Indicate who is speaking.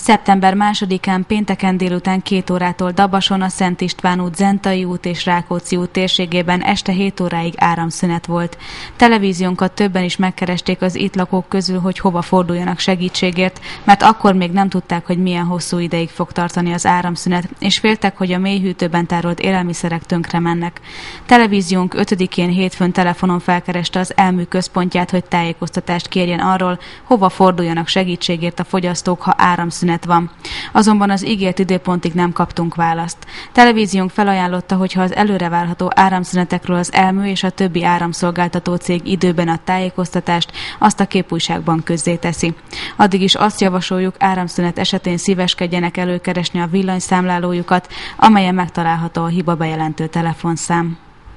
Speaker 1: Szeptember 2-án pénteken délután 2 órától Dabason, a Szent István út, Zentai út és Rákóczi út térségében este 7 óráig áramszünet volt. Televíziónkat többen is megkeresték az itt lakók közül, hogy hova forduljanak segítségért, mert akkor még nem tudták, hogy milyen hosszú ideig fog tartani az áramszünet, és féltek, hogy a mélyhűtőben tárolt élelmiszerek tönkre mennek. Televíziónk 5-én hétfőn telefonon felkereste az elmű központját, hogy tájékoztatást kérjen arról, hova forduljanak segítségért a fogyasztók, ha áramszünet van. Azonban az ígért időpontig nem kaptunk választ. Televíziónk felajánlotta, hogy ha az előrevárható áramszünetekről az elmű és a többi áramszolgáltató cég időben ad tájékoztatást, azt a képújságban közzéteszi. Addig is azt javasoljuk, áramszünet esetén szíveskedjenek előkeresni a villanyszámlálójukat, amelyen megtalálható a hibabejelentő telefonszám.